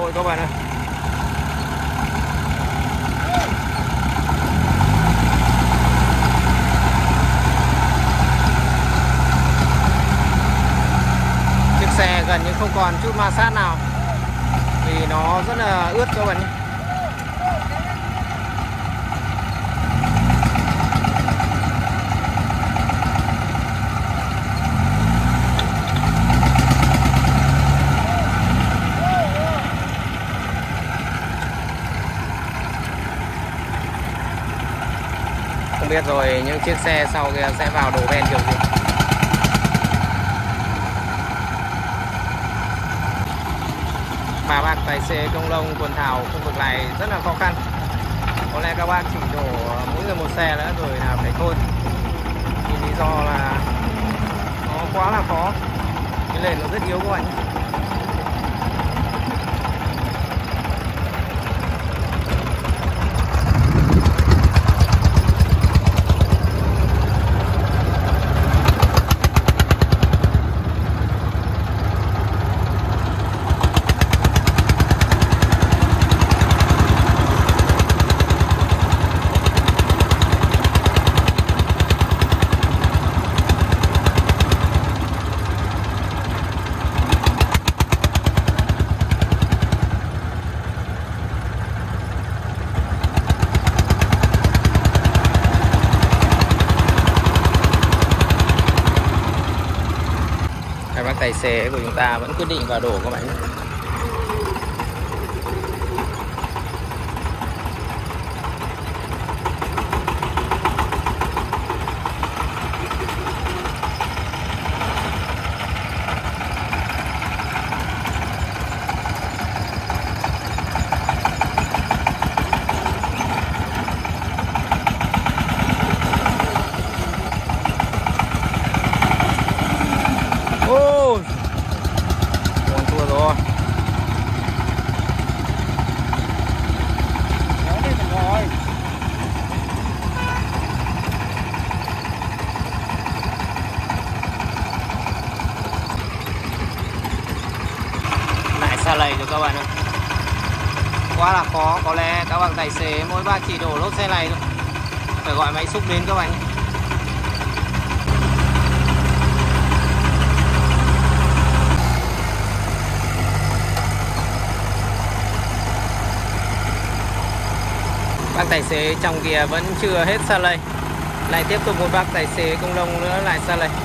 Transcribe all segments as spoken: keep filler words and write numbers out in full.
Nội các bạn ơi. Chiếc xe gần như không còn chút ma sát nào vì nó rất là ướt các bạn nhé. Không biết rồi những chiếc xe sau kia sẽ vào đổ ven kiểu gì. Bà bác tài xế công nông quần thảo khu vực này rất là khó khăn. Có lẽ các bác chỉ đổ mỗi người một xe nữa rồi là phải thôi. Vì lý do là nó quá là khó. Cái nền nó rất yếu các bạn. Các bác tài xế của chúng ta vẫn quyết định vào đổ các bạn nhé. Xa lầy rồi các bạn ơi. Quá là khó. Có lẽ các bạn tài xế mỗi bác chỉ đổ lốp xe này thôi. Phải gọi máy xúc đến các bạn. Bác tài xế trong kia vẫn chưa hết xa lầy. Lại tiếp tục một bác tài xế công nông nữa lại xa lầy.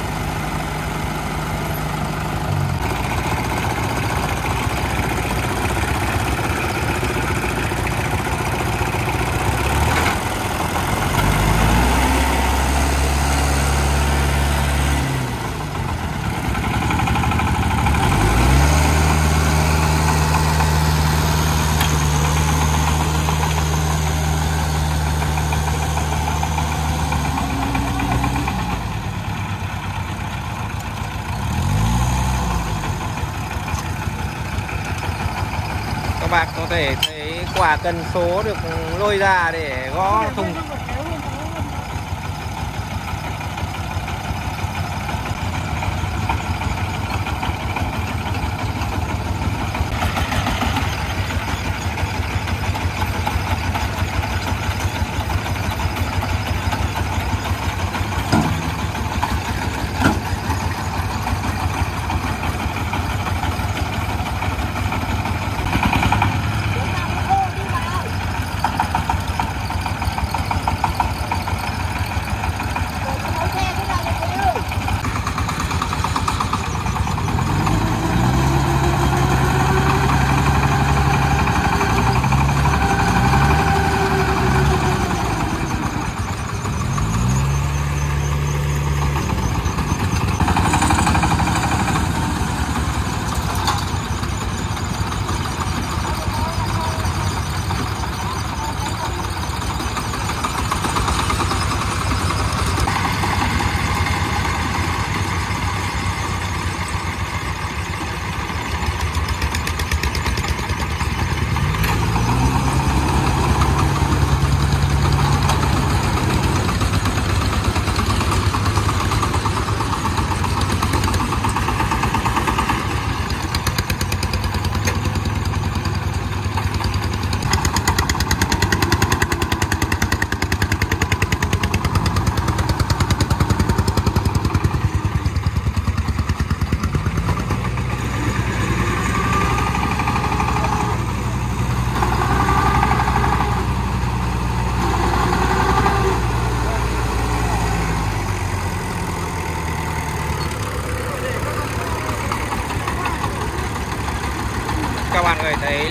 Các bạn có thể thấy quả cần số được lôi ra để gõ thùng.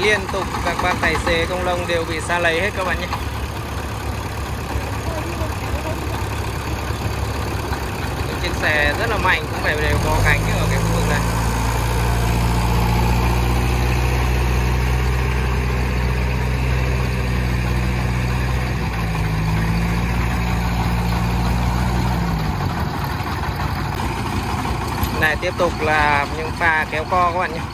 liên tục các bác tài xế công nông đều bị sa lầy hết các bạn nhé. Những chiếc xe rất là mạnh cũng phải đều có cánh ở cái khu vực này. Này tiếp tục là những pha kéo co các bạn nhé.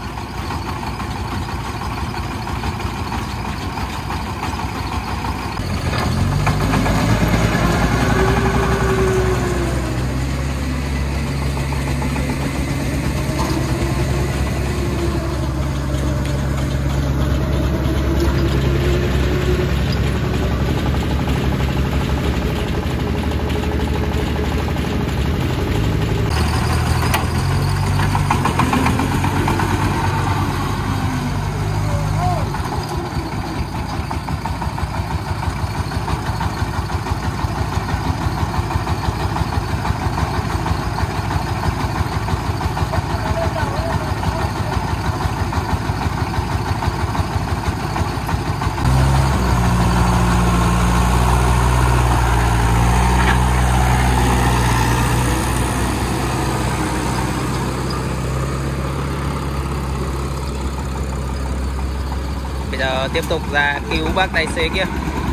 Bây giờ tiếp tục ra cứu bác tài xế kia.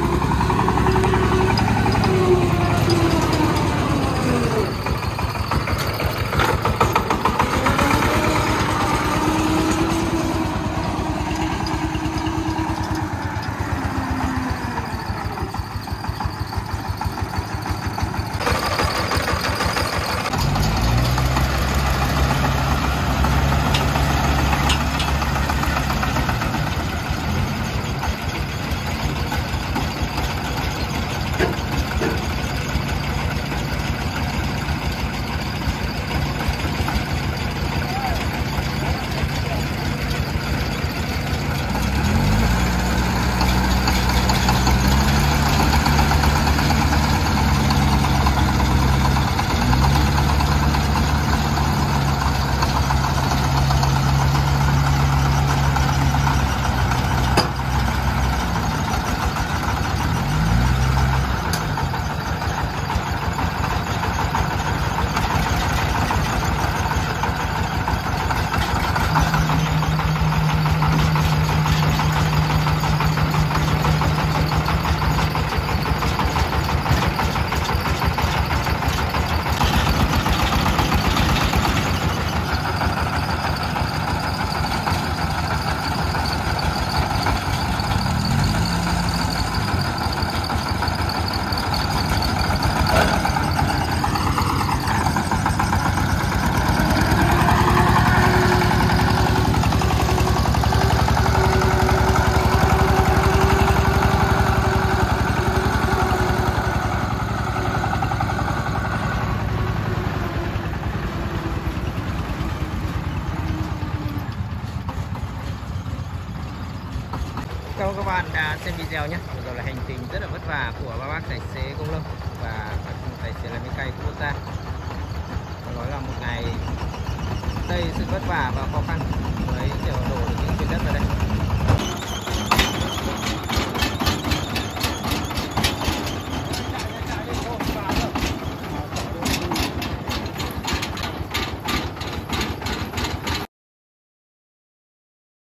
Cảm ơn các bạn đã xem video nhé. Vừa rồi là hành trình rất là vất vả của ba bác tài xế công nông và các tài xế làm bánh cày của quốc gia. Phải nói là một ngày đầy sự vất vả và khó khăn mới chở đổ được những chuyến đất ở đây.